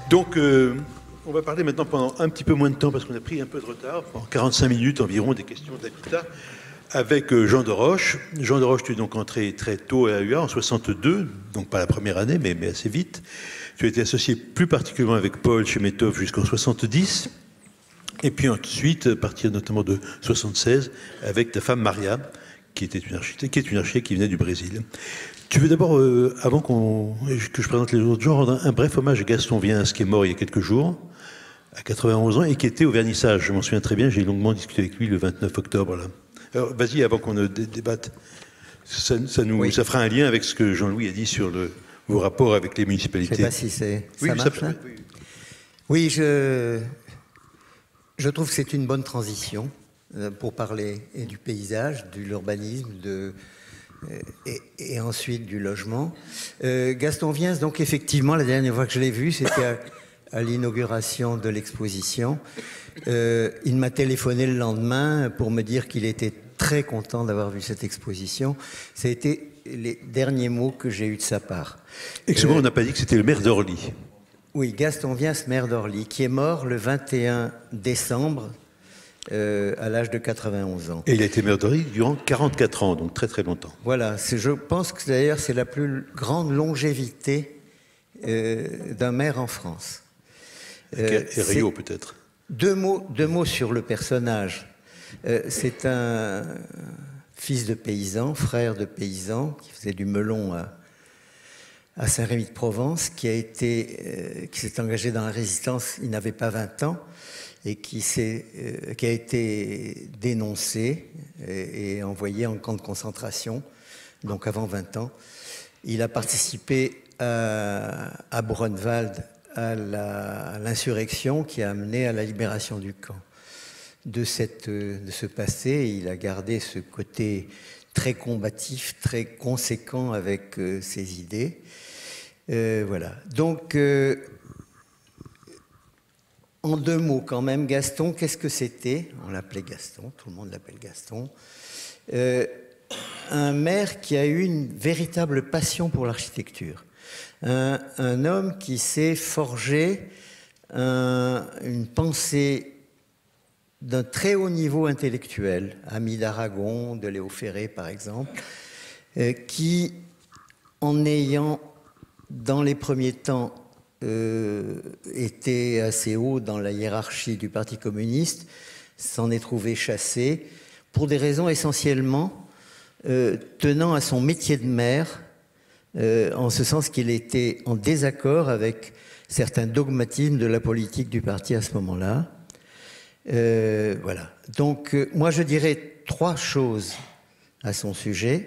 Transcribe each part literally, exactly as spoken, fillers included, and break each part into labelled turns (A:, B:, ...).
A: Donc, euh, on va parler maintenant pendant un petit peu moins de temps, parce qu'on a pris un peu de retard, pendant quarante-cinq minutes environ, des questions d'habitat, avec euh, Jean de Roche. Jean de Roche, tu es donc entré très tôt à U A, en soixante-deux, donc pas la première année, mais, mais assez vite. Tu as été associé plus particulièrement avec Paul chez Méthoff jusqu'en soixante-dix. Et puis ensuite, à partir notamment de soixante-seize, avec ta femme Maria, qui était une architecte, qui est une architecte qui venait du Brésil. Tu veux d'abord, euh, avant qu'on, que je présente les autres gens, rendre un, un bref hommage à Gaston Viens, qui est mort il y a quelques jours, à quatre-vingt-onze ans, et qui était au vernissage. Je m'en souviens très bien, j'ai longuement discuté avec lui le vingt-neuf octobre. Là. Alors, vas-y, avant qu'on ne dé débatte, ça, ça, nous, oui. ça fera un lien avec ce que Jean-Louis a dit sur le, vos rapports avec les municipalités.
B: Je ne sais pas si c'est, ça
A: oui,
B: marche,
A: ça,
B: hein oui. oui, je, je trouve que c'est une bonne transition pour parler et du paysage, de l'urbanisme, de... Et, et ensuite du logement. Euh, Gaston Viens, donc effectivement, la dernière fois que je l'ai vu, c'était à, à l'inauguration de l'exposition. Euh, il m'a téléphoné le lendemain pour me dire qu'il était très content d'avoir vu cette exposition. Ça a été les derniers mots que j'ai eus de sa part.
A: Excusez-moi, euh, on n'a pas dit que c'était le maire d'Orly.
B: Oui, Gaston Viens, maire d'Orly, qui est mort le vingt et un décembre Euh, à l'âge de quatre-vingt-onze ans.
A: Et il a été maire d'Orly durant quarante-quatre ans, donc très très longtemps.
B: Voilà, je pense que d'ailleurs c'est la plus grande longévité euh, d'un maire en France.
A: Euh, et Rio peut-être.
B: Deux mots, deux mots sur le personnage. Euh, c'est un fils de paysan, frère de paysan, qui faisait du melon à, à Saint-Rémy-de-Provence, qui a été, euh, qui s'est engagé dans la résistance, il n'avait pas vingt ans, et qui, euh, qui a été dénoncé et, et envoyé en camp de concentration, donc avant vingt ans. Il a participé à, à Brunwald à l'insurrection qui a amené à la libération du camp. De, cette, de ce passé, il a gardé ce côté très combatif, très conséquent avec euh, ses idées. Euh, voilà. Donc, euh, en deux mots quand même, Gaston, qu'est-ce que c'était? On l'appelait Gaston, tout le monde l'appelle Gaston. Euh, un maire qui a eu une véritable passion pour l'architecture. Un, un homme qui s'est forgé un, une pensée d'un très haut niveau intellectuel, ami d'Aragon, de Léo Ferré par exemple, euh, qui, en ayant dans les premiers temps Euh, était assez haut dans la hiérarchie du Parti communiste, s'en est trouvé chassé pour des raisons essentiellement euh, tenant à son métier de maire, euh, en ce sens qu'il était en désaccord avec certains dogmatismes de la politique du parti à ce moment-là. Euh, voilà. Donc, euh, moi, je dirais trois choses à son sujet.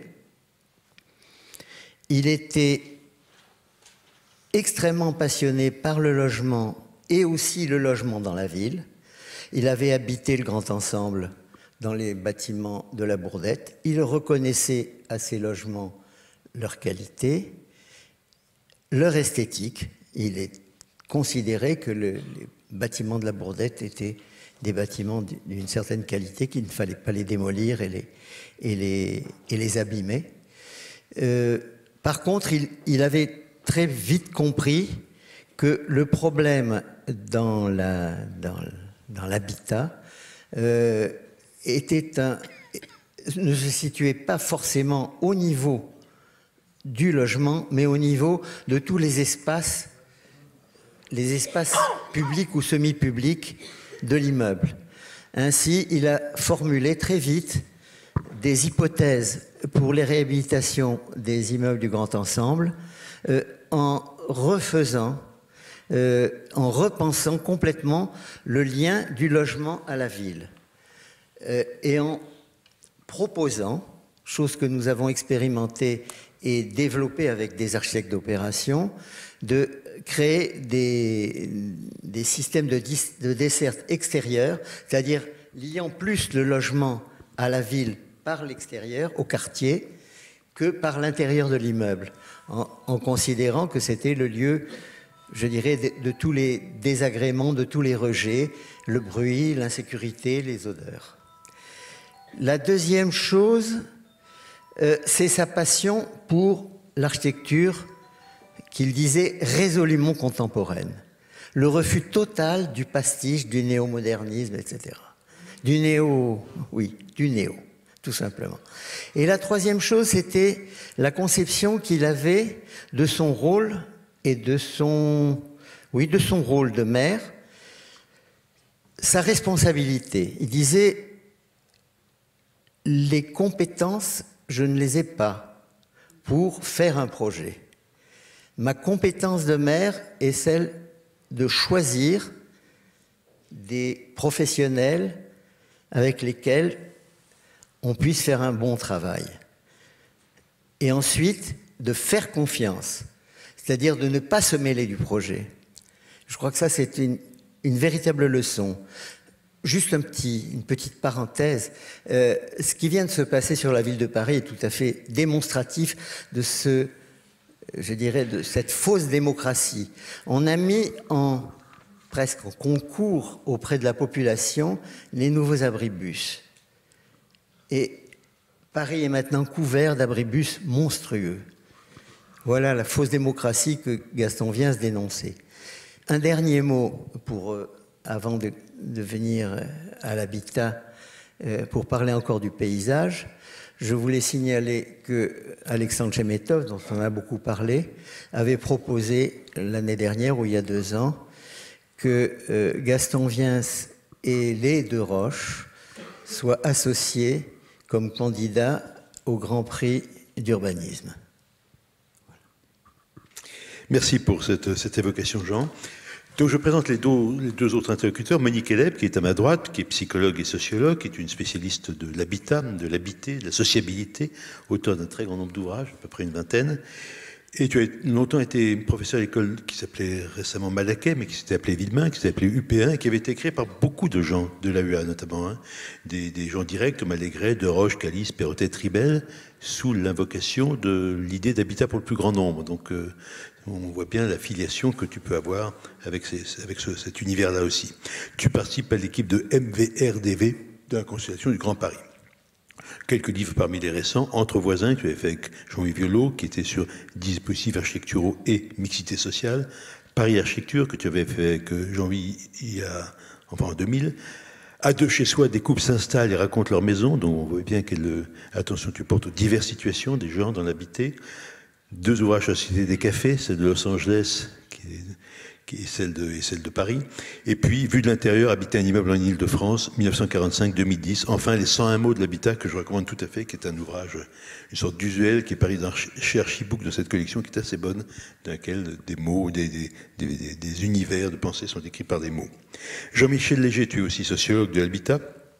B: Il était extrêmement passionné par le logement et aussi le logement dans la ville. Il avait habité le Grand Ensemble dans les bâtiments de la Bourdette. Il reconnaissait à ces logements leur qualité, leur esthétique. Il est considéré que le, les bâtiments de la Bourdette étaient des bâtiments d'une certaine qualité, qu'il ne fallait pas les démolir et les, et les, et les abîmer. Euh, par contre, il, il avait très vite compris que le problème dans la, dans, dans l'habitat euh, était un, ne se situait pas forcément au niveau du logement, mais au niveau de tous les espaces, les espaces publics ou semi-publics de l'immeuble. Ainsi, il a formulé très vite des hypothèses pour les réhabilitations des immeubles du Grand Ensemble, Euh, en refaisant, euh, en repensant complètement le lien du logement à la ville euh, et en proposant, chose que nous avons expérimentée et développée avec des architectes d'opération, de créer des, des systèmes de, de desserte extérieure, c'est-à-dire liant plus le logement à la ville par l'extérieur, au quartier, que par l'intérieur de l'immeuble, en, en considérant que c'était le lieu, je dirais, de, de tous les désagréments, de tous les rejets, le bruit, l'insécurité, les odeurs. La deuxième chose, euh, c'est sa passion pour l'architecture qu'il disait résolument contemporaine. le refus total du pastiche, du néo-modernisme, et cetera. Du néo, oui, du néo, tout simplement. Et la troisième chose, c'était la conception qu'il avait de son rôle et de son, oui, de son rôle de maire, sa responsabilité. Il disait, les compétences, je ne les ai pas pour faire un projet. Ma compétence de maire est celle de choisir des professionnels avec lesquels on puisse faire un bon travail. Et ensuite, de faire confiance, c'est-à-dire de ne pas se mêler du projet. Je crois que ça, c'est une, une véritable leçon. Juste un petit, une petite parenthèse. Euh, ce qui vient de se passer sur la ville de Paris est tout à fait démonstratif de ce, je dirais, de cette fausse démocratie. On a mis en presque en concours auprès de la population les nouveaux abribus. Et Paris est maintenant couvert d'abribus monstrueux. Voilà la fausse démocratie que Gaston vient se dénoncer. Un dernier mot pour, euh, avant de, de venir à l'habitat, euh, pour parler encore du paysage. Je voulais signaler que Alexandre Chemetov, dont on a beaucoup parlé, avait proposé l'année dernière, ou il y a deux ans, que euh, Gaston Viens et les Deux Roches soient associés comme candidats au Grand Prix d'urbanisme.
A: Merci pour cette, cette évocation, Jean. Donc, je présente les deux, les deux autres interlocuteurs. Monique Eleb, qui est à ma droite, qui est psychologue et sociologue, qui est une spécialiste de l'habitat, de l'habité, de la sociabilité, auteur d'un très grand nombre d'ouvrages, à peu près une vingtaine. Et tu as longtemps été professeur à l'école qui s'appelait récemment Malaquais, mais qui s'était appelée Villemain, qui s'était appelée U P un, et qui avait été créée par beaucoup de gens de l'A U A notamment, hein, des, des gens directs, comme Allégret, De Roche, Calice, Perrotet, Tribel, sous l'invocation de l'idée d'habitat pour le plus grand nombre. Donc, euh, on voit bien la filiation que tu peux avoir avec, ces, avec ce, cet univers-là aussi. Tu participes à l'équipe de M V R D V de la Constellation du Grand Paris. Quelques livres parmi les récents, Entre voisins, que tu avais fait avec Jean-Louis Violot, qui était sur dispositifs architecturaux et mixité sociale. Paris Architecture, que tu avais fait avec Jean-Louis il y a, enfin en deux mille. À deux chez soi, des couples s'installent et racontent leur maison, donc on voit bien quelle attention tu portes aux diverses situations des gens dans l'habité. Deux ouvrages à Cité des Cafés, celle de Los Angeles, qui est, qui est celle de, et celle de Paris. Et puis, Vue de l'intérieur, habiter un immeuble en Île-de-France, mille neuf cent quarante-cinq deux mille dix. Enfin, les cent un mots de l'habitat, que je recommande tout à fait, qui est un ouvrage, une sorte d'usuel, qui est paru dans, chez Archibook de cette collection, qui est assez bonne, dans laquelle des mots, des, des, des, des, des univers de pensée sont décrits par des mots. Jean-Michel Léger, tu es aussi sociologue de l'habitat.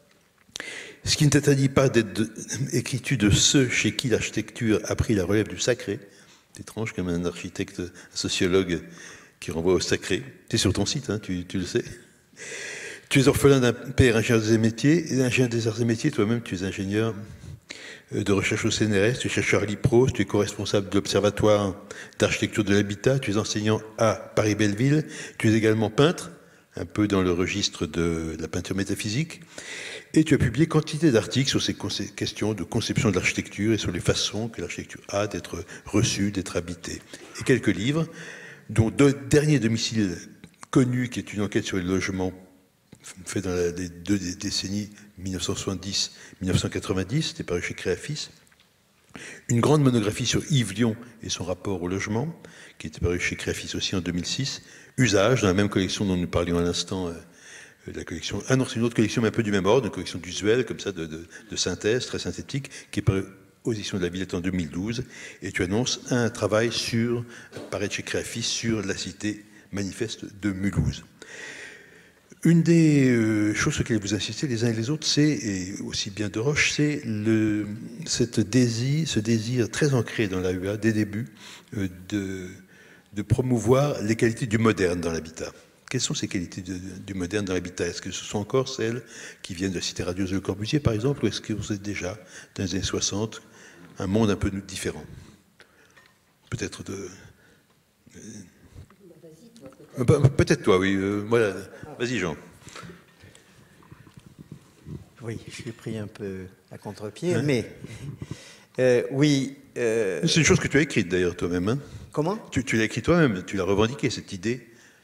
A: Ce qui ne t'interdit pas d'être écrit de ceux chez qui l'architecture a pris la relève du sacré. C'est étrange comme un architecte, un sociologue qui renvoie au sacré. Tu es sur ton site, hein, tu, tu le sais. Tu es orphelin d'un père ingénieur des métiers, et ingénieur des arts et métiers, toi-même tu es ingénieur de recherche au C N R S, tu es chercheur à l'I P R O S, tu es co-responsable de l'Observatoire d'architecture de l'habitat, tu es enseignant à Paris-Belleville, tu es également peintre, un peu dans le registre de la peinture métaphysique, et tu as publié quantité d'articles sur ces questions de conception de l'architecture et sur les façons que l'architecture a d'être reçue, d'être habitée. Et quelques livres, dont deux derniers domiciles connus, qui est une enquête sur les logements fait dans la, les deux décennies mille neuf cent soixante-dix mille neuf cent quatre-vingt-dix, c'était paru chez Créafis. Une grande monographie sur Yves Lion et son rapport au logement, qui était paru chez Créafis aussi en deux mille six. Usage, dans la même collection dont nous parlions à l'instant, euh, la collection. Ah non, c'est une autre collection, mais un peu du même ordre, une collection d'usuels, comme ça, de, de, de synthèse, très synthétique, qui est parue aux éditions de la Villette en deux mille douze. Et tu annonces un travail sur, paraît chez Créafis, sur la cité manifeste de Mulhouse. Une des euh, choses sur lesquelles vous insistez les uns et les autres, c'est, et aussi bien De Roche, c'est le, cette désir, ce désir très ancré dans l'A U A, dès le début, euh, de, de promouvoir les qualités du moderne dans l'habitat. Quelles sont ces qualités de, du moderne dans l'habitat? Est-ce que ce sont encore celles qui viennent de la Cité radieuse de Le Corbusier, par exemple, ou est-ce que vous êtes déjà, dans les années soixante, un monde un peu différent? Peut-être de... Euh, peut-être toi, oui. Euh, voilà. Vas-y, Jean.
B: Oui, je suis pris un peu à contre-pied, hein? mais euh, oui. Euh...
A: C'est une chose que tu as écrite d'ailleurs toi-même. Hein?
B: Comment?
A: Tu, tu l'as écrite toi-même, tu l'as revendiqué, cette idée.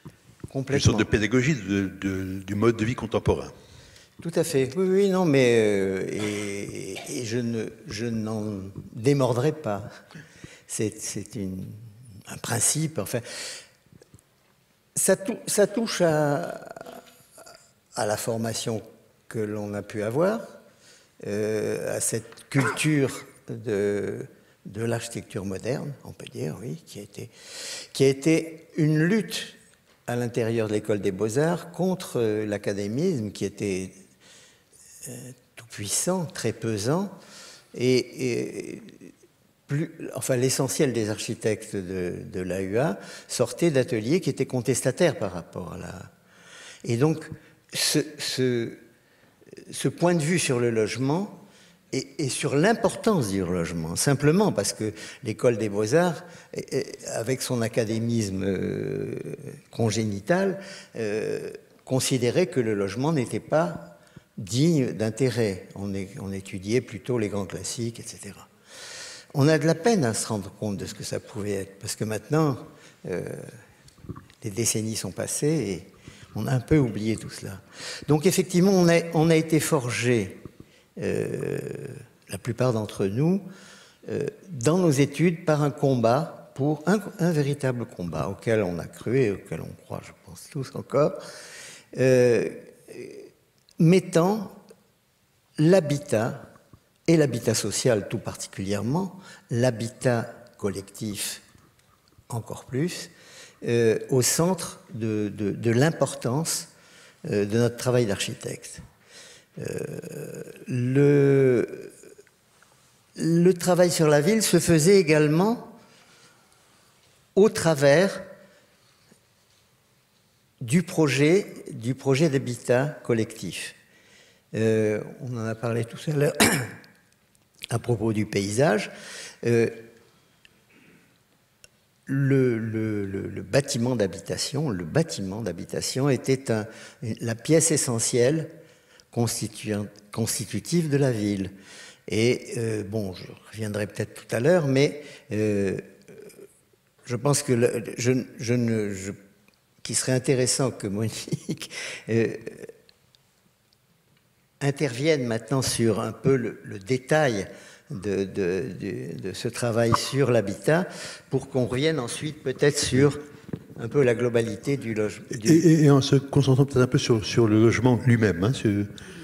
B: complètement.
A: Une sorte de pédagogie de, de, du mode de vie contemporain.
B: Tout à fait. Oui, oui, non, mais euh, et, et je ne, je n'en démordrai pas. C'est, c'est une, un principe. Enfin, ça, tou, ça touche à, à la formation que l'on a pu avoir, euh, à cette culture de, de l'architecture moderne, on peut dire, oui, qui a été, qui a été une lutte à l'intérieur de l'école des beaux-arts contre l'académisme qui était euh, tout puissant, très pesant, et, et plus, enfin, l'essentiel des architectes de, de l'A U A sortaient d'ateliers qui étaient contestataires par rapport à la... Et donc, ce, ce, ce point de vue sur le logement et, et sur l'importance du logement, simplement parce que l'école des beaux-arts, avec son académisme euh, congénital, euh, considérait que le logement n'était pas digne d'intérêt. On, est, on étudiait plutôt les grands classiques, et cetera. On a de la peine à se rendre compte de ce que ça pouvait être, parce que maintenant, euh, les décennies sont passées et on a un peu oublié tout cela. Donc effectivement, on a, on a été forgés, euh, la plupart d'entre nous, euh, dans nos études par un combat, pour un, un véritable combat auquel on a cru et auquel on croit, je pense tous encore, euh, mettant l'habitat, et l'habitat social tout particulièrement, l'habitat collectif encore plus, euh, au centre de, de, de l'importance euh, de notre travail d'architecte. Euh, le, le travail sur la ville se faisait également au travers du projet, du projet d'habitat collectif. Euh, on en a parlé tout à l'heure à propos du paysage. Euh, le, le, le, le bâtiment d'habitation, le bâtiment d'habitation était un, la pièce essentielle constitutive de la ville. Et euh, bon, je reviendrai peut-être tout à l'heure, mais euh, je pense que le, je, je ne, je, qu'il serait intéressant que Monique euh, intervienne maintenant sur un peu le, le détail de, de, de, de ce travail sur l'habitat, pour qu'on revienne ensuite peut-être sur un peu la globalité du logement. Du...
A: Et, et, et en se concentrant peut-être un peu sur, sur le logement lui-même, hein, sur...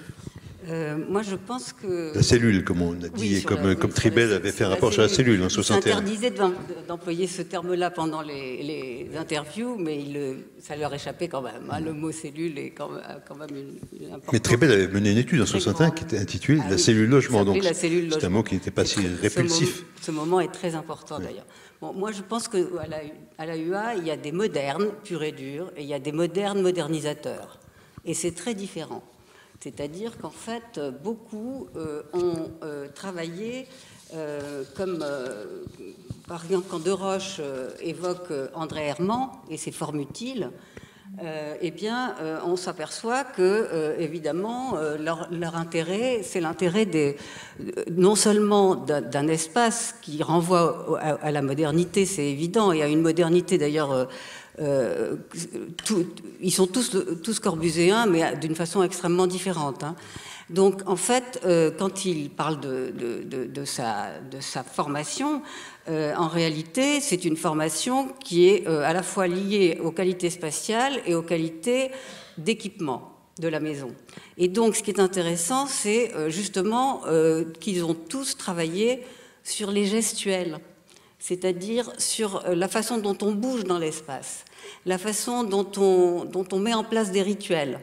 C: Euh, moi, je pense que...
A: La cellule, comme on a dit,
C: oui,
A: et comme,
C: la,
A: comme
C: oui,
A: Tribel
C: la,
A: avait fait un rapport
C: cellule.
A: sur la cellule en soixante et un.
C: Il s'interdisait d'employer ce terme-là pendant les, les interviews, mais il, ça leur échappait quand même. Hein, le mot cellule est quand même, quand même une, une importance.
A: Mais Tribel avait mené une étude en soixante et un qui était intitulée ah, La oui, cellule logement. Donc c'est un mot qui n'était pas si répulsif.
C: Ce, moment, ce moment est très important, oui. D'ailleurs. Bon, moi, je pense qu'à la, à la U A, il y a des modernes purs et durs, et il y a des modernes modernisateurs. Et c'est très différent. C'est-à-dire qu'en fait, beaucoup euh, ont euh, travaillé, euh, comme euh, par exemple quand Desroches euh, évoque André Herman et ses formes utiles, euh, eh bien, euh, on s'aperçoit que, euh, évidemment, euh, leur, leur intérêt, c'est l'intérêt des, non seulement d'un espace qui renvoie à, à la modernité, c'est évident, et à une modernité d'ailleurs. Euh, Euh, tout, ils sont tous, tous corbuséens, mais d'une façon extrêmement différente. Hein. Donc, en fait, euh, quand il parle de, de, de, de, sa, de sa formation, euh, en réalité, c'est une formation qui est euh, à la fois liée aux qualités spatiales et aux qualités d'équipement de la maison. Et donc, ce qui est intéressant, c'est euh, justement euh, qu'ils ont tous travaillé sur les gestuels, c'est-à-dire sur la façon dont on bouge dans l'espace, la façon dont on, dont on met en place des rituels.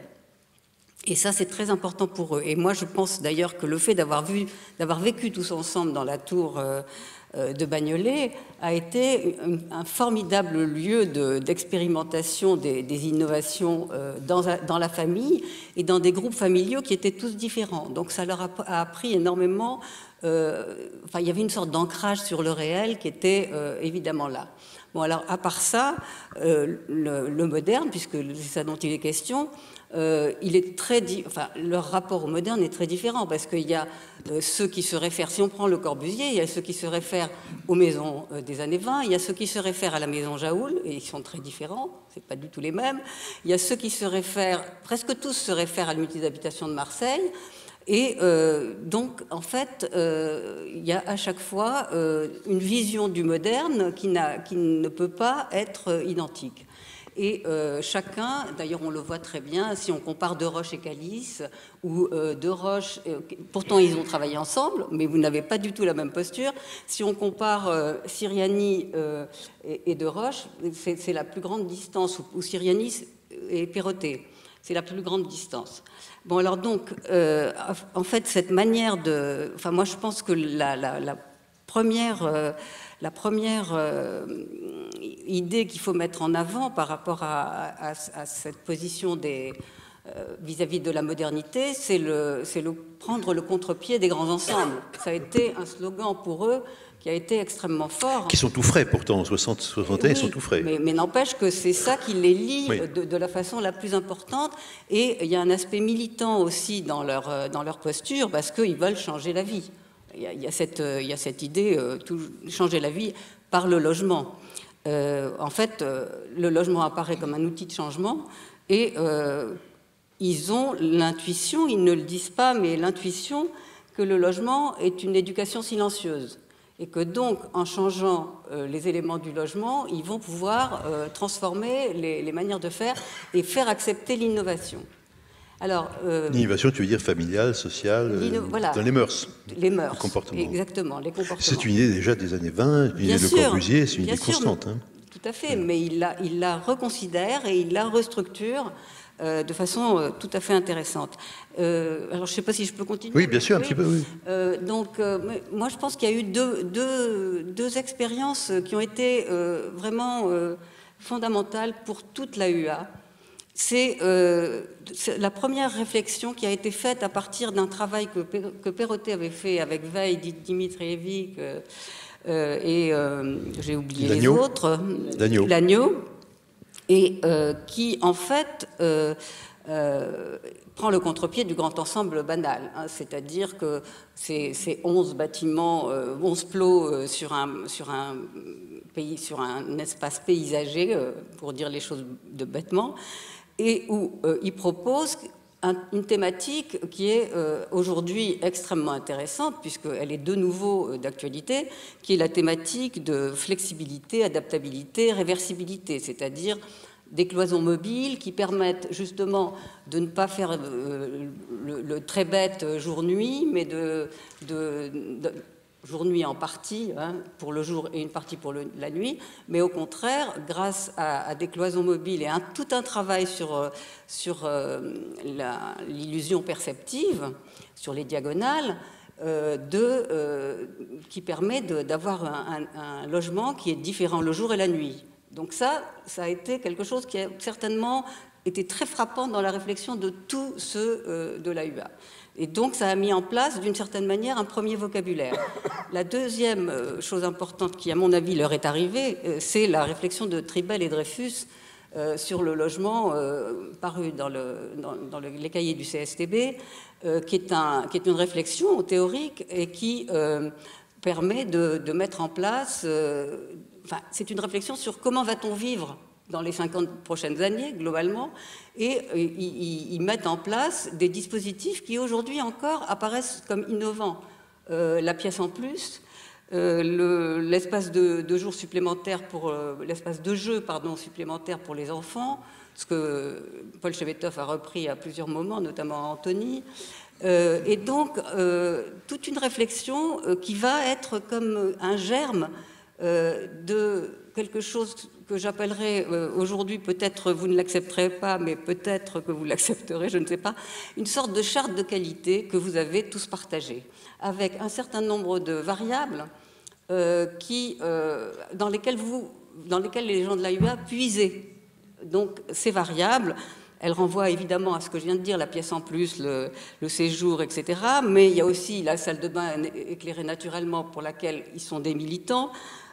C: Et ça, c'est très important pour eux. Et moi, je pense d'ailleurs que le fait d'avoir vu, d'avoir vécu tous ensemble dans la tour euh, de Bagnolet a été un, un formidable lieu de, d'expérimentation des, des innovations euh, dans, dans la famille et dans des groupes familiaux qui étaient tous différents. Donc, ça leur a, a appris énormément. Euh, enfin, il y avait une sorte d'ancrage sur le réel qui était euh, évidemment là. Bon, alors, à part ça, euh, le, le moderne, puisque c'est ça dont il est question, euh, il est très enfin, leur rapport au moderne est très différent, parce qu'il y a euh, ceux qui se réfèrent, si on prend Le Corbusier, il y a ceux qui se réfèrent aux maisons euh, des années vingt, il y a ceux qui se réfèrent à la maison Jaoul, et ils sont très différents, c'est pas du tout les mêmes. Il y a ceux qui se réfèrent, presque tous se réfèrent à l'unité d'habitation de Marseille. Et euh, donc, en fait, euh, il y a à chaque fois euh, une vision du moderne qui, n'a, qui ne peut pas être identique. Et euh, chacun, d'ailleurs on le voit très bien, si on compare De Roche et Calice, ou euh, De Roche, euh, pourtant ils ont travaillé ensemble, mais vous n'avez pas du tout la même posture. Si on compare euh, Siriani euh, et, et De Roche, c'est, c'est la plus grande distance, ou, ou Siriani et Perrottet, c'est la plus grande distance. Bon, alors donc, euh, en fait, cette manière de... Enfin, moi, je pense que la, la, la première, euh, la première euh, idée qu'il faut mettre en avant par rapport à, à, à cette position des, euh, vis-à-vis de la modernité, c'est le, c'est le prendre le contre-pied des grands ensembles. Ça a été un slogan pour eux qui a été extrêmement fort.
A: Qui sont tout frais, pourtant, en soixante, soixante et un, oui, ils sont tout frais.
C: Mais, mais n'empêche que c'est ça qui les lie, oui, de, de la façon la plus importante. Et il y a un aspect militant aussi dans leur, dans leur posture, parce qu'ils veulent changer la vie. Il y a, il y a, cette, il y a cette idée, euh, tout, changer la vie par le logement. Euh, en fait, euh, le logement apparaît comme un outil de changement, et euh, ils ont l'intuition, ils ne le disent pas, mais l'intuition que le logement est une éducation silencieuse. Et que donc, en changeant euh, les éléments du logement, ils vont pouvoir euh, transformer les, les manières de faire et faire accepter l'innovation. Alors, euh,
A: l'innovation, tu veux dire familiale, sociale, euh, voilà, dans les mœurs.
C: Les mœurs,
A: les comportements.
C: Exactement, les comportements.
A: C'est une idée déjà des années vingt, une idée de Corbusier, c'est une idée constante. Hein.
C: Tout à fait, mais il la, il la reconsidère et il la restructure Euh, de façon euh, tout à fait intéressante. Euh, alors, je ne sais pas si je peux continuer.
A: Oui, bien sûr, un
C: oui.
A: petit peu, oui.
C: Euh, donc, euh, moi, je pense qu'il y a eu deux, deux, deux expériences qui ont été euh, vraiment euh, fondamentales pour toute l'A U A. C'est euh, la première réflexion qui a été faite à partir d'un travail que, que Perrottet avait fait avec Veil, Dimitrijevic euh, euh, et euh, j'ai oublié
A: Lagneau.
C: les autres.
A: Lagneau.
C: Lagneau. Et euh, qui, en fait, euh, euh, prend le contre-pied du grand ensemble banal. Hein, c'est-à-dire que ces, ces onze bâtiments, euh, onze plots euh, sur, un, sur, un pays, sur un espace paysager, euh, pour dire les choses de bêtement, et où euh, il propose un, une thématique qui est euh, aujourd'hui extrêmement intéressante, puisqu'elle est de nouveau euh, d'actualité, qui est la thématique de flexibilité, adaptabilité, réversibilité, c'est-à-dire des cloisons mobiles qui permettent justement de ne pas faire euh, le, le très bête jour-nuit, mais de, de, de jour-nuit en partie, hein, pour le jour et une partie pour le, la nuit, mais au contraire, grâce à, à des cloisons mobiles et à un, tout un travail sur, sur euh, la, l'illusion perceptive, sur les diagonales, euh, de, euh, qui permet de, d'avoir un, un, un logement qui est différent le jour et la nuit. Donc ça, ça a été quelque chose qui a certainement été très frappant dans la réflexion de tous ceux euh, de l'A U A. Et donc, ça a mis en place, d'une certaine manière, un premier vocabulaire. La deuxième chose importante qui, à mon avis, leur est arrivée, c'est la réflexion de Tribel et Dreyfus euh, sur le logement euh, paru dans, le, dans, dans le, les cahiers du C S T B, euh, qui, est un, qui est une réflexion théorique et qui euh, permet de, de mettre en place... Euh, enfin, c'est une réflexion sur comment va-t-on vivre dans les cinquante prochaines années, globalement, et euh, ils, ils mettent en place des dispositifs qui, aujourd'hui encore, apparaissent comme innovants. Euh, la pièce en plus, euh, le, l'espace de, de jour supplémentaire pour... Euh, l'espace de jeu, pardon, supplémentaire pour les enfants, ce que Paul Chevetov a repris à plusieurs moments, notamment Anthony. Euh, et donc, euh, toute une réflexion euh, qui va être comme un germe euh, de quelque chose que j'appellerais euh, aujourd'hui, peut-être vous ne l'accepterez pas, mais peut-être que vous l'accepterez, je ne sais pas, une sorte de charte de qualité que vous avez tous partagée, avec un certain nombre de variables euh, qui, euh, dans, lesquelles vous, dans lesquelles les gens de l'A U A puisaient. Donc ces variables, elles renvoient évidemment à ce que je viens de dire, la pièce en plus, le, le séjour, et cetera. Mais il y a aussi la salle de bain éclairée naturellement pour laquelle ils sont des militants.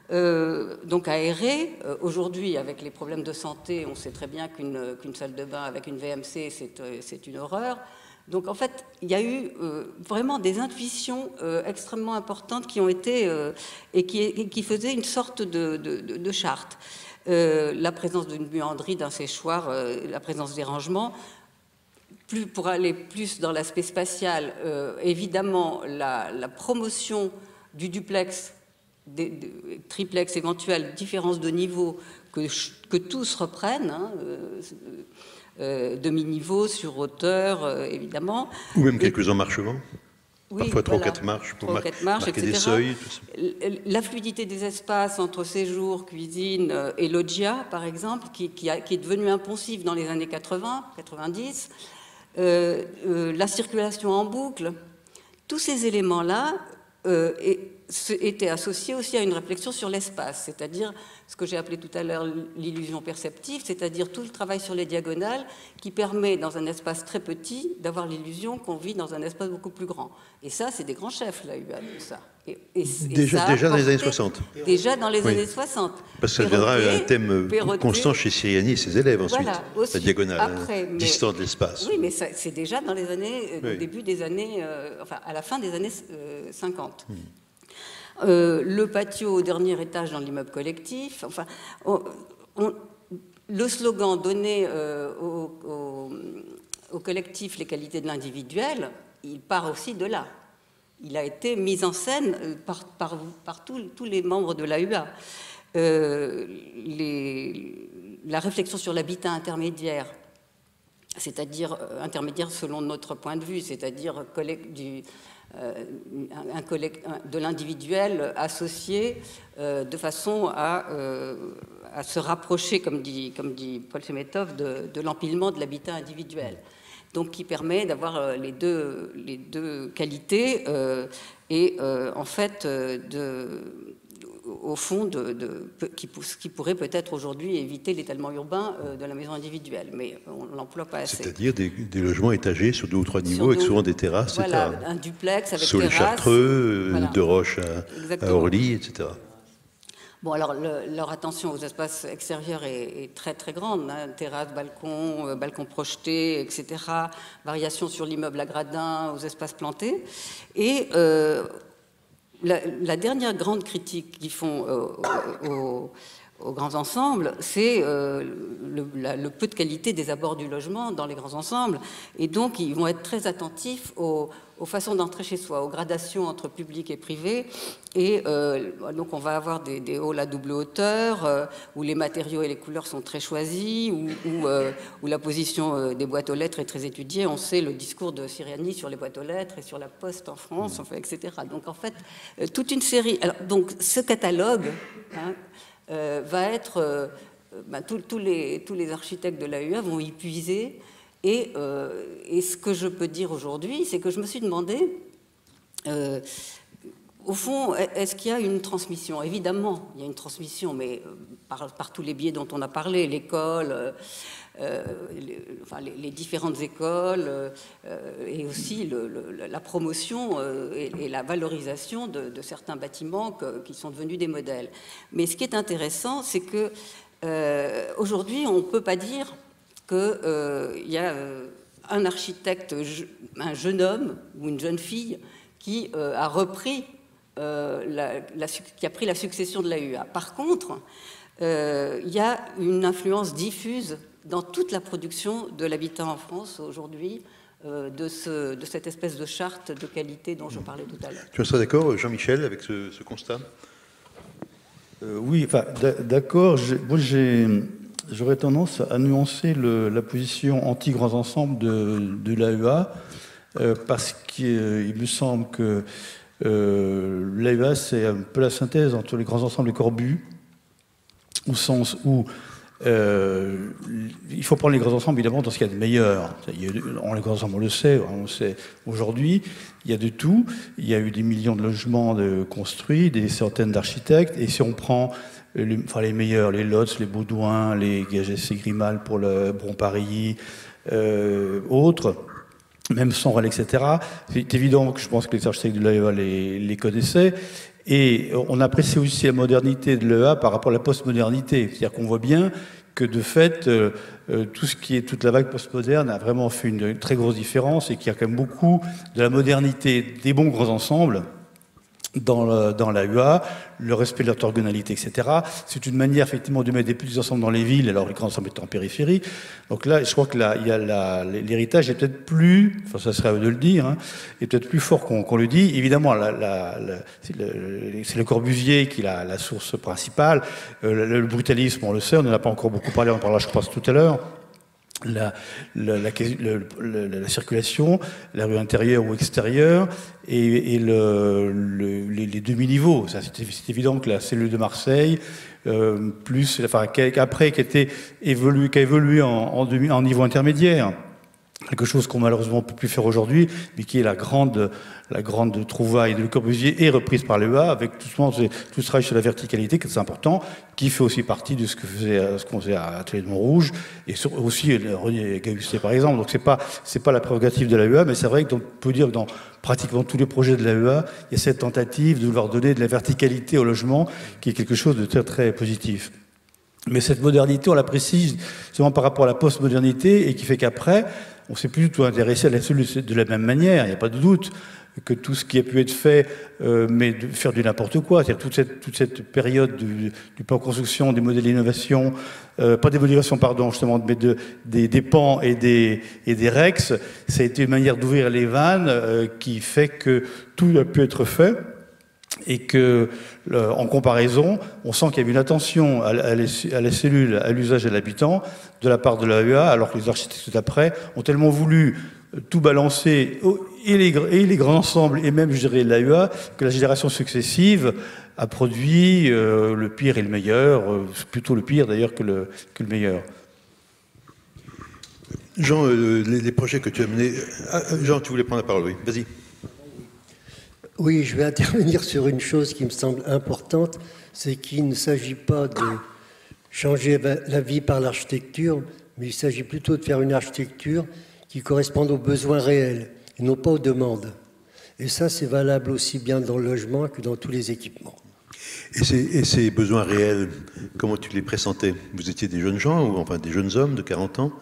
C: Euh, donc aéré. Euh, Aujourd'hui, avec les problèmes de santé, on sait très bien qu'une qu'une salle de bain avec une V M C, c'est une horreur. Donc en fait, il y a eu euh, vraiment des intuitions euh, extrêmement importantes qui ont été euh, et qui, qui faisaient une sorte de, de, de, de charte. Euh, la présence d'une buanderie, d'un séchoir, euh, la présence des rangements. Plus, pour aller plus dans l'aspect spatial, euh, évidemment, la, la promotion du duplex, des, des triplex éventuels, différence de niveau, que, que tous reprennent, hein, euh, euh, demi-niveau, sur hauteur, euh, évidemment.
A: Ou même quelques emmarchements.
C: Oui,
A: parfois trois ou
C: voilà,
A: quatre marches pour
C: trois,
A: mar
C: quatre marches,
A: marquer
C: et cetera.
A: des seuils.
C: La fluidité des espaces entre séjour, cuisine et loggia, par exemple, qui, qui, a, qui est devenue impensif dans les années quatre-vingts, quatre-vingt-dix. Euh, euh, la circulation en boucle, tous ces éléments-là euh, étaient associés aussi à une réflexion sur l'espace, c'est-à-dire ce que j'ai appelé tout à l'heure l'illusion perceptive, c'est-à-dire tout le travail sur les diagonales qui permet, dans un espace très petit, d'avoir l'illusion qu'on vit dans un espace beaucoup plus grand. Et ça, c'est des grands chefs, là, tout ça. Et, et,
A: déjà,
C: et
A: déjà dans les années soixante.
C: Déjà dans les
A: oui.
C: années soixante.
A: Parce que ça deviendra un thème
C: Perrotet,
A: constant chez Siriani et ses élèves ensuite.
C: Voilà, aussi,
A: la diagonale,
C: après,
A: hein,
C: mais,
A: distant de l'espace.
C: Oui, mais c'est déjà dans les années,
A: oui.
C: au début des années, euh, enfin à la fin des années euh, cinquante. Hmm. Euh, le patio au dernier étage dans l'immeuble collectif, enfin, on, on, le slogan donné euh, au, au, au collectif les qualités de l'individuel, il part aussi de là. Il a été mis en scène par, par, par tous, tous les membres de l'A U A. Euh, les, la réflexion sur l'habitat intermédiaire, c'est-à-dire euh, intermédiaire selon notre point de vue, c'est-à-dire du Euh, un, un collect, un, de l'individuel associé euh, de façon à, euh, à se rapprocher, comme dit, comme dit Paul Semetov, de, de l'empilement de l'habitat individuel. Donc qui permet d'avoir les deux, les deux qualités euh, et euh, en fait de, au fond de, de, qui, qui pourrait peut-être aujourd'hui éviter l'étalement urbain euh, de la maison individuelle, mais on ne l'emploie pas assez.
A: C'est-à-dire des, des logements étagés sur deux ou trois niveaux, avec souvent des terrasses,
C: voilà,
A: et cetera.
C: Un duplex avec
A: sur
C: terrasse.
A: Sur les Chartreux, voilà. De Roche à, à Orly, et cetera.
C: Bon, alors, le, leur attention aux espaces extérieurs est, est très, très grande. Hein, terrasse, balcon, euh, balcon projeté, et cetera. Variation sur l'immeuble à gradins, aux espaces plantés. Et euh, la, la dernière grande critique qu'ils font euh, aux, aux grands ensembles, c'est euh, le, le peu de qualité des abords du logement dans les grands ensembles. Et donc, ils vont être très attentifs aux, aux façons d'entrer chez soi, aux gradations entre public et privé. Et euh, donc, on va avoir des, des halls à double hauteur, euh, où les matériaux et les couleurs sont très choisis, où, où, euh, où la position euh, des boîtes aux lettres est très étudiée. On sait le discours de Siriani sur les boîtes aux lettres et sur la poste en France, enfin, et cetera. Donc, en fait, euh, toute une série... Alors, donc, ce catalogue... Hein, Euh, va être, euh, ben, tous les, tous les architectes de l'A U A vont y puiser. Et, euh, et ce que je peux dire aujourd'hui, c'est que je me suis demandé, euh, au fond, est-ce qu'il y a une transmission? Évidemment, il y a une transmission, mais par, par tous les biais dont on a parlé, l'école, euh, euh, les, enfin, les, les différentes écoles, euh, et aussi le, le, la promotion euh, et, et la valorisation de, de certains bâtiments que, qui sont devenus des modèles. Mais ce qui est intéressant, c'est que euh, aujourd'hui, on ne peut pas dire qu'il euh, y a euh, un architecte, un jeune homme ou une jeune fille qui euh, a repris, euh, la, la, qui a pris la succession de l'A U A. Par contre, euh, il y a une influence diffuse dans toute la production de l'habitat en France aujourd'hui, euh, de, ce, de cette espèce de charte de qualité dont je parlais tout à l'heure.
A: Tu en serais d'accord, Jean-Michel, avec ce, ce constat?
D: euh, Oui, enfin, d'accord. Moi, j'aurais tendance à nuancer le, la position anti-grands ensembles de, de l'A U A, euh, parce qu'il me semble que euh, l'A U A, c'est un peu la synthèse entre les grands ensembles et Corbu, au sens où Euh, il faut prendre les grands ensembles, évidemment, dans ce qu'il y a de meilleur. On, les grands ensembles, on le sait, on le sait. Aujourd'hui, il y a de tout. Il y a eu des millions de logements de construits, des centaines d'architectes. Et si on prend les, enfin, les meilleurs, les Lotz, les Baudouin, les Gagès et Grimal pour le Bron-Paris, euh, autres, même Senrel, et cetera, c'est évident que je pense que les architectes de l'A U A les, les connaissaient. Et on apprécie aussi la modernité de l'E A par rapport à la postmodernité. C'est-à-dire qu'on voit bien que de fait, euh, euh, tout ce qui est toute la vague postmoderne a vraiment fait une, une très grosse différence et qu'il y a quand même beaucoup de la modernité des bons grands ensembles dans, le, dans la U A, le respect de l'orthogonalité, et cetera. C'est une manière effectivement de mettre des petits ensembles dans les villes, alors les grands ensembles étant en périphérie. Donc là, je crois que là, il y a la, l'héritage est peut-être plus, enfin ça serait à eux de le dire, hein, est peut-être plus fort qu'on, qu'on le dit. Évidemment, la, la, la, c'est, le, c'est le Corbusier qui est la, la source principale. Euh, le, le brutalisme, on le sait, on n'en a pas encore beaucoup parlé, on en parlera je pense tout à l'heure. La, la, la, le, le, la circulation, la rue intérieure ou extérieure, et, et le, le, les, les demi-niveaux. Ça, c'est, c'est évident que la cellule de Marseille, euh, plus, enfin, après, qui a été évolué, qui a évolué en, en, demi, en niveau intermédiaire, quelque chose qu'on malheureusement ne peut plus faire aujourd'hui, mais qui est la grande, la grande trouvaille de Le Corbusier et reprise par l'E A, avec tout ce, tout ce travail sur la verticalité, qui est important, qui fait aussi partie de ce que faisait, ce qu'on faisait à Atelier de Montrouge, et sur, aussi René Gagustet par exemple. Donc c'est pas, c'est pas la prérogative de la U A, mais c'est vrai qu'on peut dire que dans pratiquement tous les projets de la U A, il y a cette tentative de leur donner de la verticalité au logement, qui est quelque chose de très, très positif. Mais cette modernité, on la précise seulement par rapport à la postmodernité, et qui fait qu'après, on ne s'est plus du tout intéressé à la solution de la même manière, il n'y a pas de doute que tout ce qui a pu être fait, euh, mais de faire du n'importe quoi, c'est-à-dire toute cette, toute cette période du, du plan construction, des modèles d'innovation, euh, pas des modélisations, pardon, justement, mais de, des, des P A N et des, et des REX, ça a été une manière d'ouvrir les vannes euh, qui fait que tout a pu être fait. Et que, euh, en comparaison, on sent qu'il y avait une attention à, à, les, à la cellule, à l'usage de l'habitant, de la part de la U A, alors que les architectes d'après ont tellement voulu tout balancer, et les, et les grands ensembles, et même, je dirais, la U A, que la génération successive a produit euh, le pire et le meilleur, euh, plutôt le pire d'ailleurs que le, que le meilleur.
A: Jean, euh, les, les projets que tu as menés... Ah, Jean, tu voulais prendre la parole, oui, vas-y.
E: Oui, je vais intervenir sur une chose qui me semble importante, c'est qu'il ne s'agit pas de changer la vie par l'architecture, mais il s'agit plutôt de faire une architecture qui corresponde aux besoins réels et non pas aux demandes. Et ça, c'est valable aussi bien dans le logement que dans tous les équipements.
A: Et ces, et ces besoins réels, comment tu les pressentais? Vous étiez des jeunes gens, ou enfin des jeunes hommes de quarante ans?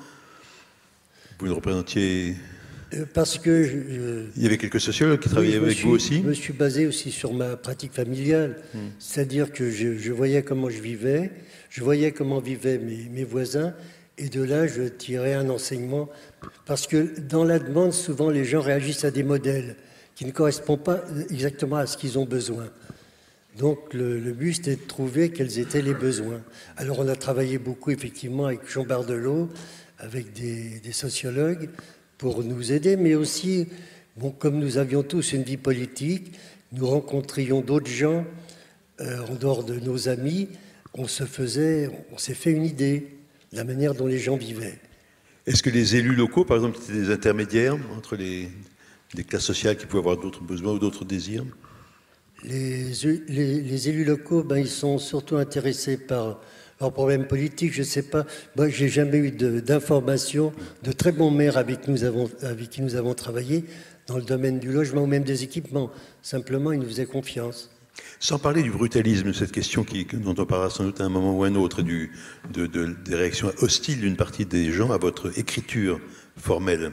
A: Vous le représentiez...
E: Parce que... Je,
A: il y avait quelques sociologues qui travaillaient
E: oui,
A: avec
E: suis,
A: vous aussi?
E: Je me suis basé aussi sur ma pratique familiale. Hum. C'est-à-dire que je, je voyais comment je vivais, je voyais comment vivaient mes, mes voisins, et de là, je tirais un enseignement. Parce que dans la demande, souvent, les gens réagissent à des modèles qui ne correspondent pas exactement à ce qu'ils ont besoin. Donc, le, le but, c'était de trouver quels étaient les besoins. Alors, on a travaillé beaucoup, effectivement, avec Jean Bardelot, avec des, des sociologues, pour nous aider, mais aussi, bon, comme nous avions tous une vie politique, nous rencontrions d'autres gens euh, en dehors de nos amis, on se faisait, on s'est fait une idée de la manière dont les gens vivaient.
A: Est-ce que les élus locaux, par exemple, étaient des intermédiaires entre les, les classes sociales qui pouvaient avoir d'autres besoins ou d'autres désirs?
E: les, les, les élus locaux, ben, ils sont surtout intéressés par leurs problèmes politiques. Je ne sais pas, moi, j'ai jamais eu d'informations de, de très bons maires avec, nous avons, avec qui nous avons travaillé dans le domaine du logement ou même des équipements. Simplement, ils nous faisaient confiance.
A: Sans parler du brutalisme, cette question qui, dont on parlera sans doute à un moment ou à un autre, du, de, de, des réactions hostiles d'une partie des gens à votre écriture formelle,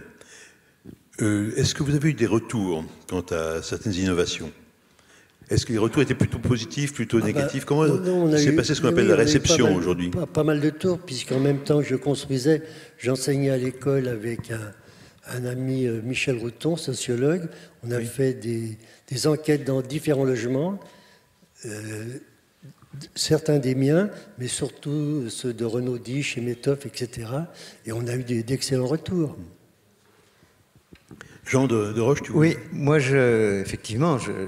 A: euh, est-ce que vous avez eu des retours quant à certaines innovations? Est-ce que les retours étaient plutôt positifs, plutôt ah négatifs? bah, Comment s'est passé ce qu'on appelle oui, la réception aujourd'hui?
E: pas, pas mal de tours, puisqu'en même temps que je construisais, j'enseignais à l'école avec un, un ami, euh, Michel Routon, sociologue. On a oui. fait des, des enquêtes dans différents logements, euh, certains des miens, mais surtout ceux de Renaud Dich, Emetov, et cetera. Et on a eu d'excellents retours.
A: Jean de, de Roche, tu veux...
B: Oui, moi, je, effectivement, je...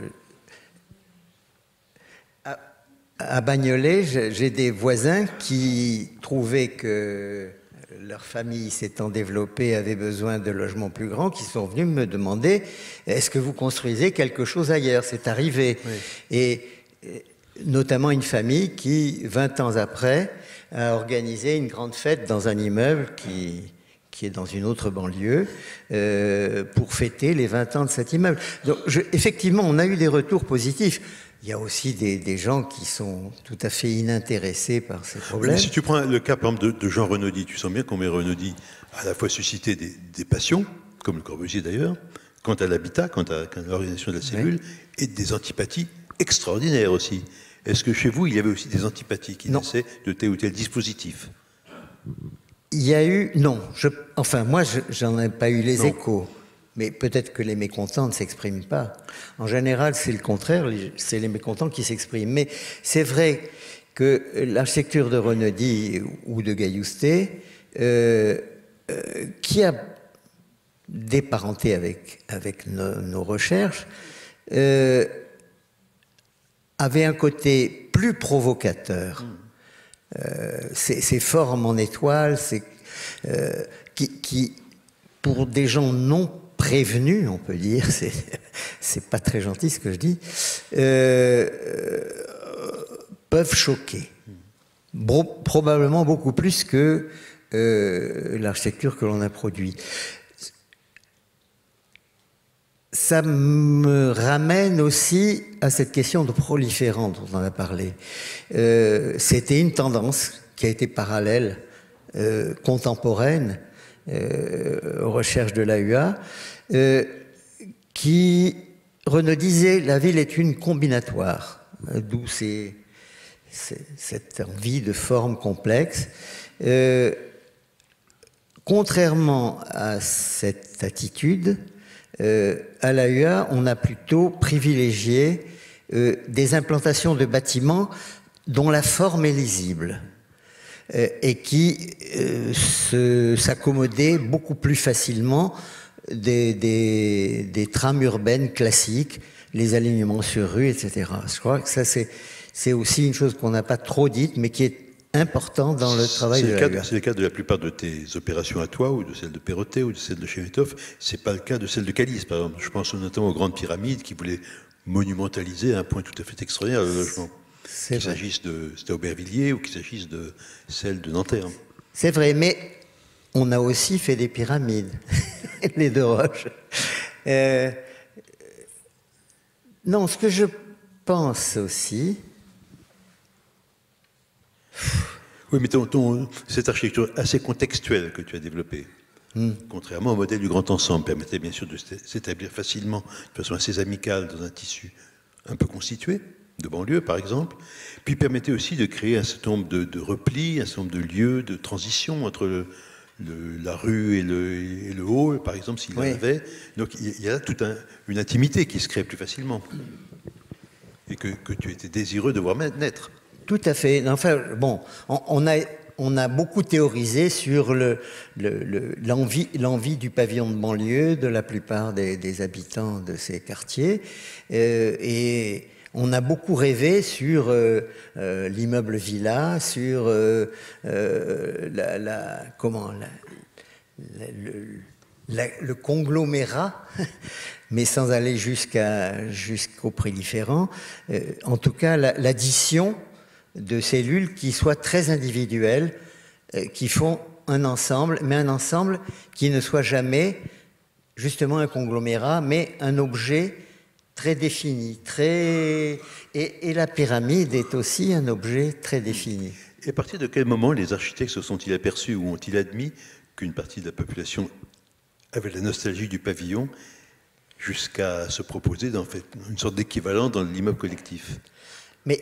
B: À Bagnolet, j'ai des voisins qui trouvaient que leur famille s'étant développée avait besoin de logements plus grands, qui sont venus me demander « Est-ce que vous construisez quelque chose ailleurs ?» C'est arrivé. Oui. Et notamment une famille qui, vingt ans après, a organisé une grande fête dans un immeuble qui, qui est dans une autre banlieue, euh, pour fêter les vingt ans de cet immeuble. Donc, je, effectivement, on a eu des retours positifs. il y a aussi des, des gens qui sont tout à fait inintéressés par ces problèmes.
A: Mais si tu prends le cas, par exemple, de, de Jean Renaudy, tu sens bien combien Renaudy a à la fois suscité des, des passions, comme le Corbusier d'ailleurs, quant à l'habitat, quant à, quant à l'organisation de la cellule, oui. et des antipathies extraordinaires aussi. Est-ce que chez vous, il y avait aussi des antipathies qui
B: non.
A: naissaient de tel ou tel dispositif?
B: Il y a eu... Non. Je, enfin, moi, j'en ai pas eu les
A: non.
B: échos. Mais peut-être que les mécontents ne s'expriment pas. En général, c'est le contraire, c'est les mécontents qui s'expriment. Mais c'est vrai que l'architecture de Renaudy ou de Galloustet, euh, euh, qui a des parentés avec, avec nos, nos recherches, euh, avait un côté plus provocateur. Euh, ces, ces formes en étoile, ces, euh, qui, qui, pour des gens non prévenus, on peut dire, c'est, c'est pas très gentil ce que je dis, euh, euh, peuvent choquer. Bro, probablement beaucoup plus que euh, l'architecture que l'on a produite. Ça me ramène aussi à cette question de proliférant dont on a parlé. Euh, c'était une tendance qui a été parallèle, euh, contemporaine, euh, aux recherches de l'A U A, euh, qui, Renaud disait, la ville est une combinatoire, euh, d'où c'est, c'est, cette envie de formes complexes. Euh, contrairement à cette attitude, Euh, à l'A U A, on a plutôt privilégié euh, des implantations de bâtiments dont la forme est lisible euh, et qui euh, se, s'accommodaient beaucoup plus facilement des, des, des trames urbaines classiques, les alignements sur rue, et cetera. Je crois que ça, c'est, c'est aussi une chose qu'on n'a pas trop dite, mais qui est important dans le travail de l'A U A.
A: C'est le cas de la plupart de tes opérations à toi, ou de celles de Perrottet, ou de celles de Chemetov. C'est pas le cas de celle de Calice, par exemple. Je pense notamment aux grandes pyramides qui voulaient monumentaliser à un point tout à fait extraordinaire le logement. Qu'il s'agisse de c'était Aubervilliers ou qu'il s'agisse de celle de Nanterre.
B: C'est vrai, mais on a aussi fait des pyramides, les deux roches. Euh, non, ce que je pense aussi.
A: Oui, mais ton, ton, cette architecture assez contextuelle que tu as développée, mm. contrairement au modèle du grand ensemble, permettait bien sûr de s'établir facilement, de façon assez amicale, dans un tissu un peu constitué, de banlieue par exemple, puis permettait aussi de créer un certain nombre de, de replis, un certain nombre de lieux de transition entre le, le, la rue et le, et le hall, par exemple, s'il y oui. en avait. Donc il y a toute un, une intimité qui se crée plus facilement, et que, que tu étais désireux de voir naître.
B: Tout à fait. Enfin, bon, on, on, a, on a beaucoup théorisé sur le, le, le, l'envie, l'envie du pavillon de banlieue de la plupart des, des habitants de ces quartiers. Euh, et on a beaucoup rêvé sur euh, euh, l'immeuble villa, sur euh, euh, la, la, comment, la, la, le, la, le conglomérat, mais sans aller jusqu'à, jusqu'au proliférant. Euh, en tout cas, la, l'addition de cellules qui soient très individuelles, euh, qui font un ensemble, mais un ensemble qui ne soit jamais justement un conglomérat, mais un objet très défini. Très... Et, et la pyramide est aussi un objet très défini.
A: Et à partir de quel moment les architectes se sont-ils aperçus ou ont-ils admis qu'une partie de la population avait la nostalgie du pavillon jusqu'à se proposer d'en fait une sorte d'équivalent dans l'immeuble collectif?
B: Mais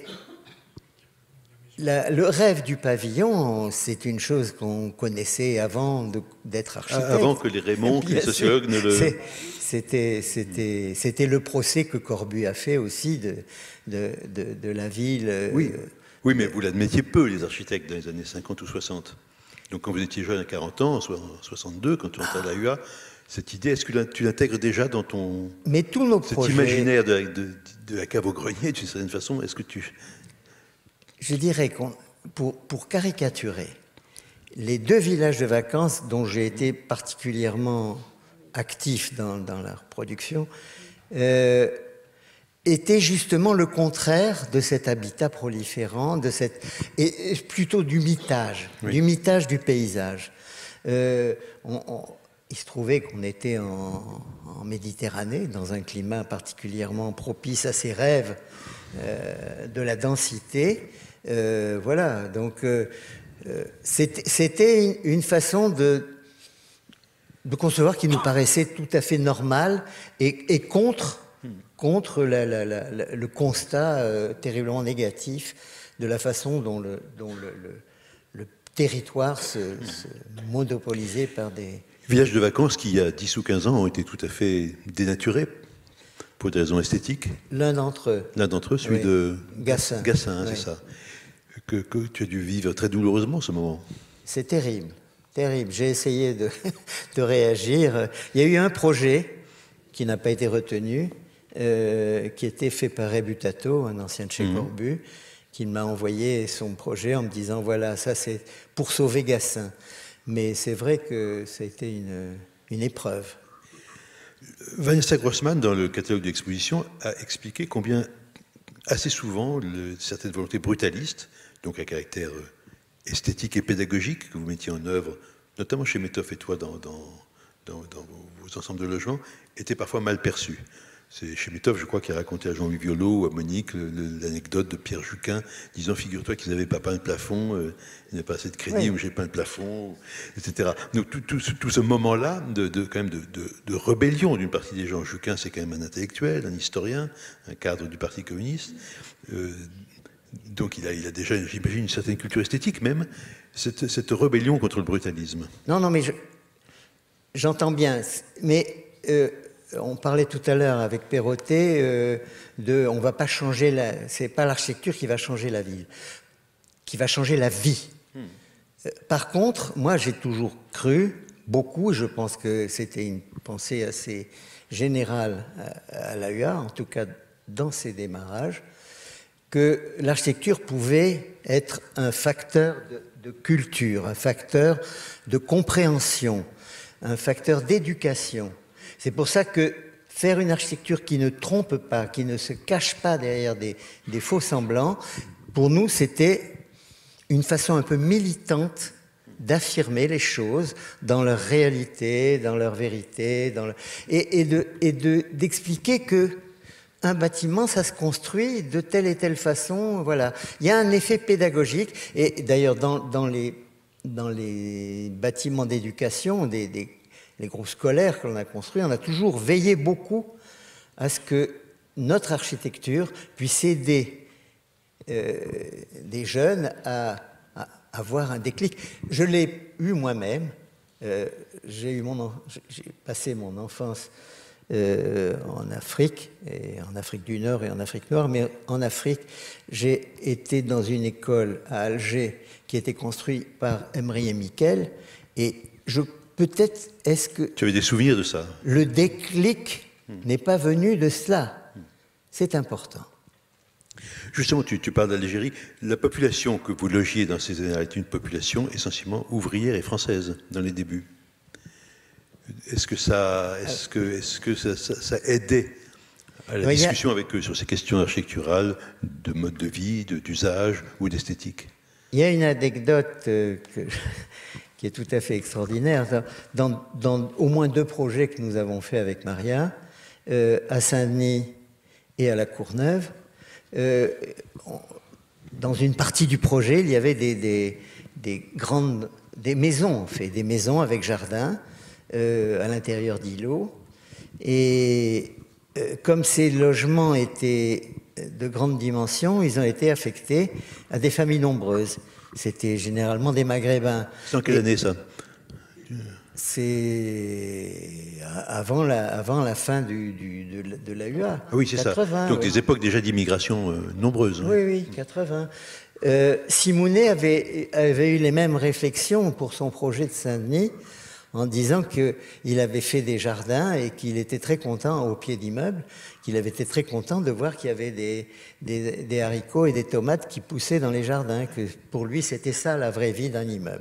B: La, le rêve du pavillon, c'est une chose qu'on connaissait avant de, d'être architecte.
A: Avant que les Raymond, que les sociologues ne le...
B: C'est, c'était, c'était, c'était le procès que Corbu a fait aussi de, de, de, de la ville.
A: Oui. oui, mais vous l'admettiez peu, les architectes, dans les années cinquante ou soixante. Donc quand vous étiez jeune à quarante ans, en soixante-deux, quand tu entres à l'A U A, cette idée, est-ce que tu l'intègres déjà dans ton...
B: Mais tous nos
A: cet
B: projets...
A: imaginaire de, de, de la cave au grenier, d'une certaine façon, est-ce que tu...
B: Je dirais qu'on, pour, pour caricaturer, les deux villages de vacances dont j'ai été particulièrement actif dans, dans leur production euh, étaient justement le contraire de cet habitat proliférant, de cette, et plutôt du mitage, oui. du mitage du paysage. Euh, on, on, il se trouvait qu'on était en, en Méditerranée, dans un climat particulièrement propice à ces rêves euh, de la densité. Euh, voilà, donc euh, c'était une façon de, de concevoir qui nous paraissait tout à fait normale et, et contre, contre la, la, la, la, le constat euh, terriblement négatif de la façon dont le, dont le, le, le territoire se, se monopolisait par des...
A: Villages de vacances qui, il y a dix ou quinze ans, ont été tout à fait dénaturés pour des raisons esthétiques.
B: L'un d'entre eux.
A: L'un d'entre eux, celui
B: oui.
A: de
B: Gassin.
A: Gassin,
B: oui.
A: c'est ça. Que, que tu as dû vivre très douloureusement ce moment.
B: C'est terrible, terrible. J'ai essayé de, de réagir. Il y a eu un projet qui n'a pas été retenu, euh, qui était fait par Rebutato, un ancien de chez mmh. Corbu, qui m'a envoyé son projet en me disant, voilà, ça c'est pour sauver Gassin. Mais c'est vrai que ça a été une, une épreuve.
A: Vanessa Grossman, dans le catalogue d'exposition, a expliqué combien, assez souvent, le, certaines volontés brutalistes, donc à caractère esthétique et pédagogique, que vous mettiez en œuvre, notamment chez Méthoff et toi, dans, dans, dans, dans vos, vos ensembles de logements, étaient parfois mal perçues. C'est chez Méthoff, je crois, qu'il a raconté à Jean-Louis Violot ou à Monique l'anecdote de Pierre Juquin, disant, figure-toi qu'ils n'avaient pas peint le plafond, euh, il n'y a pas assez de crédit, oui. ou j'ai peint le plafond, et cetera. Donc tout, tout, tout ce moment-là, de, de, quand même de, de, de rébellion d'une partie des gens, Juquin c'est quand même un intellectuel, un historien, un cadre du Parti communiste, euh, donc il a, il a déjà, j'imagine, une certaine culture esthétique même, cette, cette rébellion contre le brutalisme.
B: Non, non, mais je, j'entends bien, mais... Euh, on parlait tout à l'heure avec Perrottet euh, de, on va pas changer la, c'est pas l'architecture qui va changer la ville, qui va changer la vie. Hmm. Euh, par contre, moi j'ai toujours cru, beaucoup, je pense que c'était une pensée assez générale à, à l'A U A, en tout cas dans ses démarrages, que l'architecture pouvait être un facteur de, de culture, un facteur de compréhension, un facteur d'éducation. C'est pour ça que faire une architecture qui ne trompe pas, qui ne se cache pas derrière des, des faux semblants, pour nous, c'était une façon un peu militante d'affirmer les choses dans leur réalité, dans leur vérité, dans leur... et, et, de, et de, d'expliquer que un bâtiment, ça se construit de telle et telle façon. Voilà. Il y a un effet pédagogique, et d'ailleurs, dans, dans, les, dans les bâtiments d'éducation, des, des les groupes scolaires que l'on a construits, on a toujours veillé beaucoup à ce que notre architecture puisse aider euh, des jeunes à, à avoir un déclic. Je l'ai eu moi-même. Euh, j'ai eu mon, j'ai passé mon enfance euh, en Afrique, et en Afrique du Nord et en Afrique noire, mais en Afrique, j'ai été dans une école à Alger qui était construite par Emery et Miquel, et je peut-être est-ce que...
A: Tu avais des souvenirs de ça?
B: Le déclic mmh. n'est pas venu de cela. Mmh. C'est important.
A: Justement, tu, tu parles d'Algérie. La population que vous logiez dans ces années est une population essentiellement ouvrière et française dans les débuts. Est-ce que ça, est-ce que, est-ce que ça, ça, ça aidait à la oui, discussion a... avec eux sur ces questions architecturales, de mode de vie, de, d'usage ou d'esthétique?
B: Il y a une anecdote euh, que... qui est tout à fait extraordinaire. Dans, dans au moins deux projets que nous avons faits avec Maria, euh, à Saint-Denis et à la Courneuve, euh, on, dans une partie du projet, il y avait des, des, des grandes des maisons, en fait, des maisons avec jardin euh, à l'intérieur d'îlots. Et euh, comme ces logements étaient de grande dimension, ils ont été affectés à des familles nombreuses. C'était généralement des Maghrébins.
A: C'est en quelle Et année, ça?
B: C'est avant la, avant la fin du, du, de, de l'A U A.
A: Ah oui, c'est ça. Donc oui. Des époques déjà d'immigration euh, nombreuses.
B: Oui, oui, quatre-vingts. Euh, Simounet avait, avait eu les mêmes réflexions pour son projet de Saint-Denis, en disant qu'il avait fait des jardins et qu'il était très content, au pied d'immeubles, qu'il avait été très content de voir qu'il y avait des, des, des haricots et des tomates qui poussaient dans les jardins, que pour lui, c'était ça la vraie vie d'un immeuble.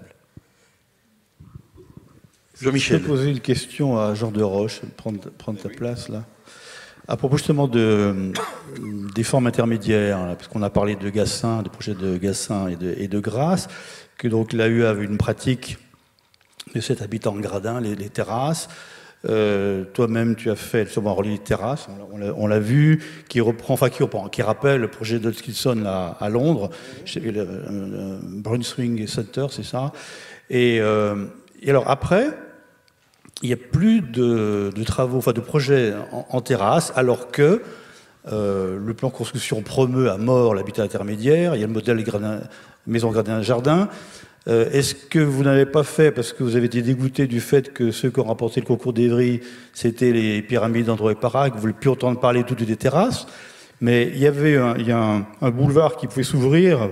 A: Jean-Michel.
D: Je vais poser une question à Jean de Roche, prendre, prendre ta place là. À propos justement de, des formes intermédiaires, là, parce qu'on a parlé de Gassin, des projets de Gassin et de, et de Grasse, que donc l'A U A avait une pratique de cet habitat en gradin, les, les terrasses. Euh, toi-même, tu as fait le Orly Terrasse, on l'a, on l'a vu, qui reprend, enfin qui reprend, qui rappelle le projet d'Hutchinson à, à Londres, chez le, le, le Brunswick Center, c'est ça. Et, euh, et alors après, il n'y a plus de, de travaux, enfin de projets en, en terrasse, alors que euh, le plan construction promeut à mort l'habitat intermédiaire. Il y a le modèle gradin, maison gradin jardin. Euh, est-ce que vous n'avez pas fait, parce que vous avez été dégoûté du fait que ceux qui ont remporté le concours d'Evry, c'était les pyramides d'André Parra, que vous ne voulez plus entendre parler toutes des terrasses, mais il y avait un, il y a un, un boulevard qui pouvait s'ouvrir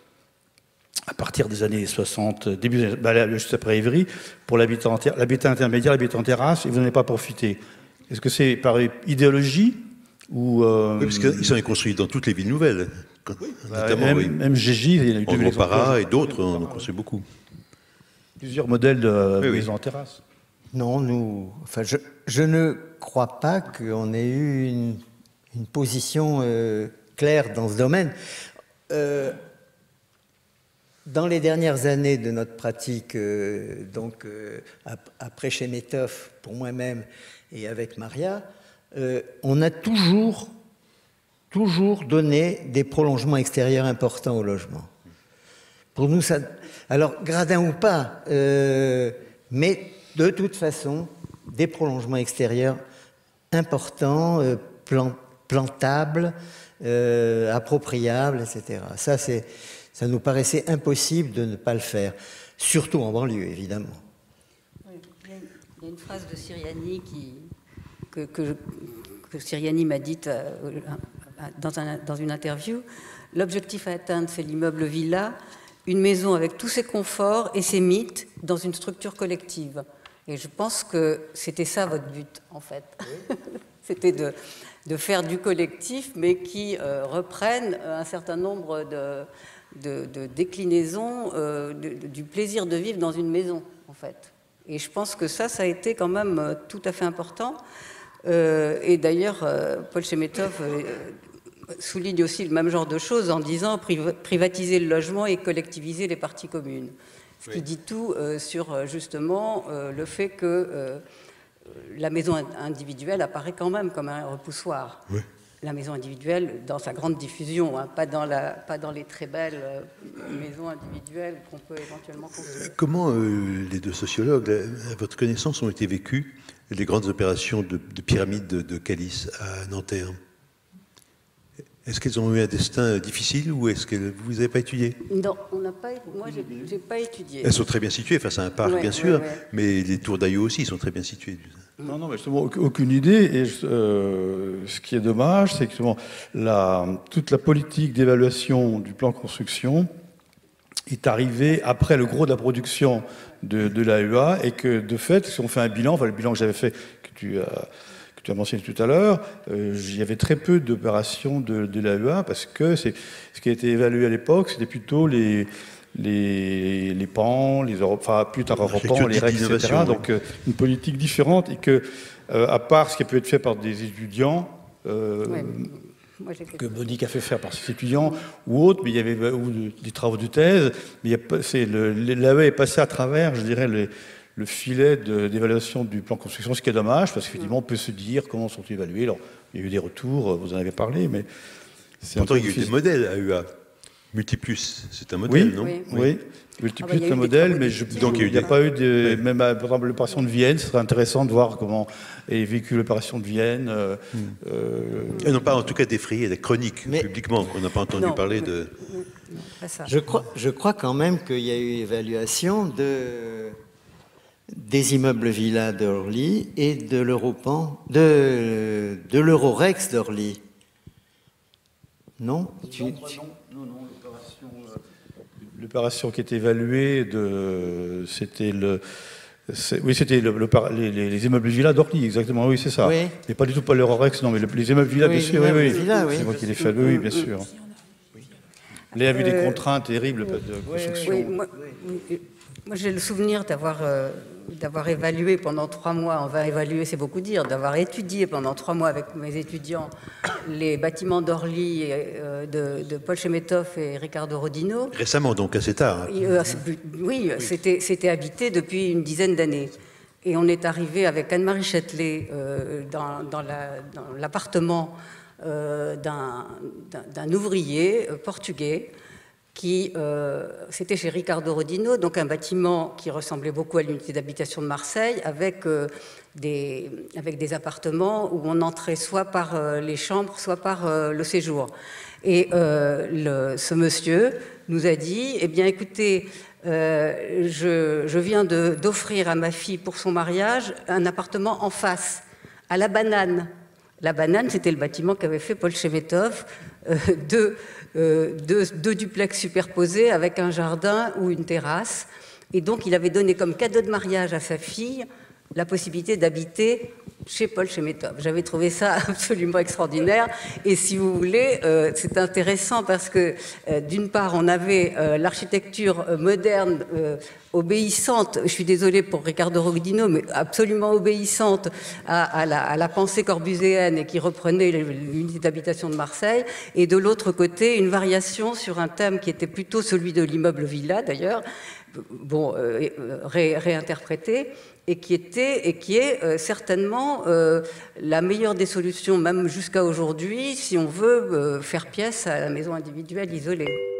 D: à partir des années soixante, début des, bah, juste après Évry, pour l'habitat intermédiaire, l'habitat en terrasse, et vous n'en avez pas profité. Est-ce que c'est par idéologie ou euh...
A: Oui, parce qu'ils sont construits dans toutes les villes nouvelles.
D: Oui, notamment, même, oui. Même G J, il y a eu
A: André Parra et d'autres, on en construit beaucoup.
D: Plusieurs modèles de
A: oui,
D: maisons
A: oui.
D: en terrasse.
B: Non, nous, enfin, je, je ne crois pas qu'on ait eu une, une position euh, claire dans ce domaine. Euh, dans les dernières années de notre pratique, euh, donc euh, après chez Métoff, pour moi-même et avec Maria, euh, on a toujours toujours donné des prolongements extérieurs importants au logement. Pour nous, ça... Alors, gradin ou pas, euh, mais de toute façon, des prolongements extérieurs importants, euh, plan... plantables, euh, appropriables, et cetera. Ça, c'est... ça nous paraissait impossible de ne pas le faire, surtout en banlieue, évidemment.
C: Oui, il y a une phrase de Siriani qui... que, que, que Siriani m'a dite... Euh, Dans, un, dans une interview, l'objectif à atteindre, c'est l'immeuble villa, une maison avec tous ses conforts et ses mythes dans une structure collective. Et je pense que c'était ça votre but, en fait. Oui. C'était de, de faire du collectif, mais qui euh, reprenne un certain nombre de, de, de déclinaisons euh, de, de, du plaisir de vivre dans une maison, en fait. Et je pense que ça, ça a été quand même tout à fait important. Euh, et d'ailleurs, euh, Paul Chemetov euh, souligne aussi le même genre de choses en disant priv privatiser le logement et collectiviser les parties communes. Ce qui oui. dit tout euh, sur justement euh, le fait que euh, la maison individuelle apparaît quand même comme un repoussoir. Oui. La maison individuelle dans sa grande diffusion, hein, pas, dans la, pas dans les très belles euh, maisons individuelles qu'on peut éventuellement construire.
A: Comment euh, les deux sociologues, à votre connaissance, ont été vécues les grandes opérations de, de pyramide de, de Calice à Nanterre? Est-ce qu'elles ont eu un destin difficile ou est-ce que vous n'avez pas étudié?
C: Non, on n'a pas. Moi, j'ai, j'ai pas étudié.
A: Elles sont très bien situées face à un parc, ouais, bien sûr, ouais, ouais. mais les tours d'Aillot aussi sont très bien situées.
D: Non, non, mais justement, aucune idée. Et euh, ce qui est dommage, c'est que justement, la, toute la politique d'évaluation du plan de construction est arrivée après le gros de la production de, de l'A U A et que, de fait, si on fait un bilan, enfin le bilan que j'avais fait, que tu as, que tu as mentionné tout à l'heure, euh, il y avait très peu d'opérations de, de l'A U A parce que c'est, ce qui a été évalué à l'époque, c'était plutôt les... les, les pans, les Europe, enfin plus tard europans, les règles, et cetera. Oui. Donc euh, une politique différente et que, euh, à part ce qui a pu être fait par des étudiants, euh, ouais, moi, que Monique a fait faire par ses étudiants ouais. ou autres, mais il y avait ou des travaux de thèse, mais il y a, c'est le, l'A E A est passé à travers, je dirais, le, le filet de, d'évaluation du plan de construction, ce qui est dommage, parce qu'effectivement, on peut se dire comment sont évalués. Alors, il y a eu des retours, vous en avez parlé, mais c'est
A: pourtant, il y a eu des modèles à U A. Multiplus, c'est un modèle,
D: oui,
A: non?
D: Oui, oui. Multiplus, c'est ah bah, un modèle, mais je, donc il n'y a pas eu de... Oui. Même, par exemple, l'opération de Vienne, ce serait intéressant de voir comment est vécue l'opération de Vienne. Euh, hmm.
A: euh, Elles n'ont pas en tout cas défrayé des chroniques mais, publiquement, qu'on n'a pas entendu non, parler
B: mais,
A: de...
B: Non, pas ça. Je, crois, je crois quand même qu'il y a eu évaluation de, des immeubles villas d'Orly et de l'Europan, de, de l'Eurorex d'Orly. Non, tu,
D: non, tu... non, non, non. L'opération qui est évaluée, de, c'était le, c'est, oui, c'était le, le, les, les immeubles villas d'Orly, exactement, oui, c'est ça. Oui. Mais pas du tout pas l'Eurorex, non, mais le, les immeubles villas, oui, bien sûr, oui, oui. Villas, oui. C'est moi qui les fais, oui, bien sûr. Léa a vu des contraintes terribles de construction.
C: Oui, moi, Moi, j'ai le souvenir d'avoir euh, d'avoir évalué pendant trois mois, on va évaluer, c'est beaucoup dire, d'avoir étudié pendant trois mois avec mes étudiants les bâtiments d'Orly euh, de, de Paul Chemetov et Riccardo Rodino.
A: Récemment, donc, assez tard. Hein.
C: Et, euh, oui, oui. c'était c'était habité depuis une dizaine d'années. Et on est arrivé avec Anne-Marie Châtelet euh, dans, dans l'appartement la, euh, d'un ouvrier euh, portugais qui, euh, c'était chez Riccardo Rodino, donc un bâtiment qui ressemblait beaucoup à l'unité d'habitation de Marseille, avec, euh, des, avec des appartements où on entrait soit par euh, les chambres, soit par euh, le séjour. Et euh, le, ce monsieur nous a dit, eh bien écoutez, euh, je, je viens d'offrir à ma fille pour son mariage un appartement en face, à La Banane. La Banane, c'était le bâtiment qu'avait fait Paul Chemetov, euh, deux, euh, deux, deux duplex superposés avec un jardin ou une terrasse. Et donc, il avait donné comme cadeau de mariage à sa fille la possibilité d'habiter chez Paul Chemetov. J'avais trouvé ça absolument extraordinaire. Et si vous voulez, euh, c'est intéressant parce que, euh, d'une part, on avait euh, l'architecture moderne, euh, obéissante, je suis désolée pour Riccardo Rodino, mais absolument obéissante à, à, la, à la pensée corbuséenne et qui reprenait l'unité d'habitation de Marseille. Et de l'autre côté, une variation sur un thème qui était plutôt celui de l'immeuble villa, d'ailleurs, bon, euh, ré, réinterprété, et qui était et qui est euh, certainement euh, la meilleure des solutions, même jusqu'à aujourd'hui, si on veut euh, faire pièce à la maison individuelle isolée.